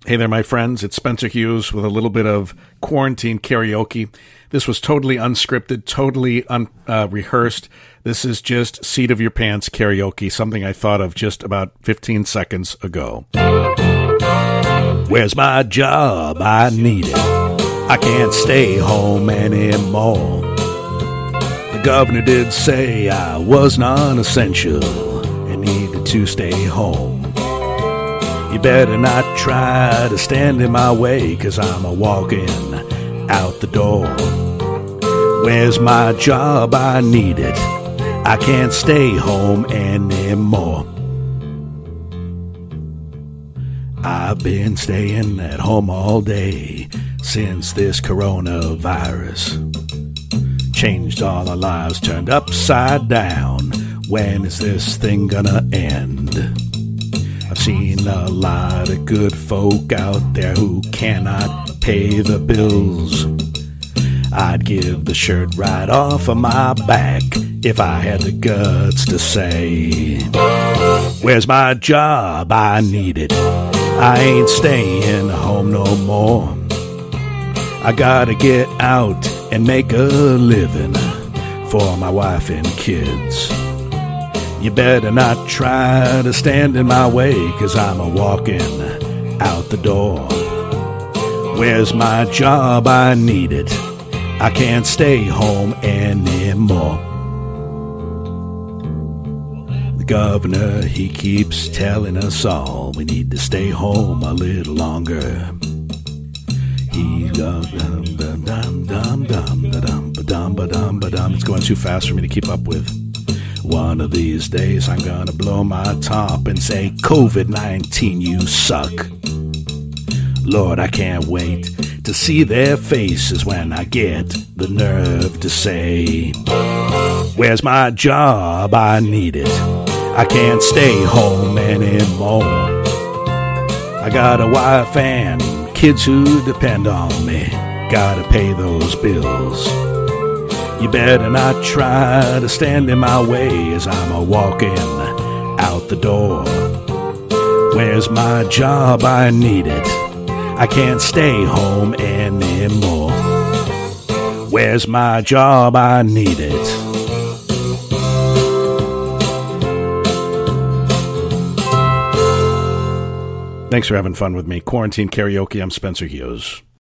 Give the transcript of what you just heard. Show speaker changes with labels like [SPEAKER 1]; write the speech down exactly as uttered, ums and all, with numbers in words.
[SPEAKER 1] Hey there, my friends. It's Spencer Hughes with a little bit of quarantine karaoke. This was totally unscripted, totally un, uh, rehearsed. This is just seat of your pants karaoke, something I thought of just about fifteen seconds ago. Where's my job? I need it. I can't stay home anymore. The governor did say I was non-essential and needed to stay home. You better not try to stand in my way, 'cause I'm a-walking out the door. Where's my job? I need it. I can't stay home anymore. I've been staying at home all day since this coronavirus changed all our lives, turned upside down. When is this thing gonna end? I've seen a lot of good folk out there who cannot pay the bills. I'd give the shirt right off of my back if I had the guts to say, where's my job? I need it. I ain't staying home no more. I gotta get out and make a living for my wife and kids. You better not try to stand in my way, 'cause I'm a-walking out the door. Where's my job? I need it. I can't stay home anymore. The governor, he keeps telling us all we need to stay home a little longer. He dum dum dum dum dum dum dum dum dum dum. It's going too fast for me to keep up with. One of these days I'm gonna blow my top and say, COVID nineteen, you suck. Lord, I can't wait to see their faces when I get the nerve to say, where's my job? I need it. I can't stay home anymore. I got a wife and kids who depend on me. Gotta pay those bills. You better not try to stand in my way as I'm a-walking out the door. Where's my job? I need it. I can't stay home anymore. Where's my job? I need it. Thanks for having fun with me. Quarantine karaoke. I'm Spencer Hughes.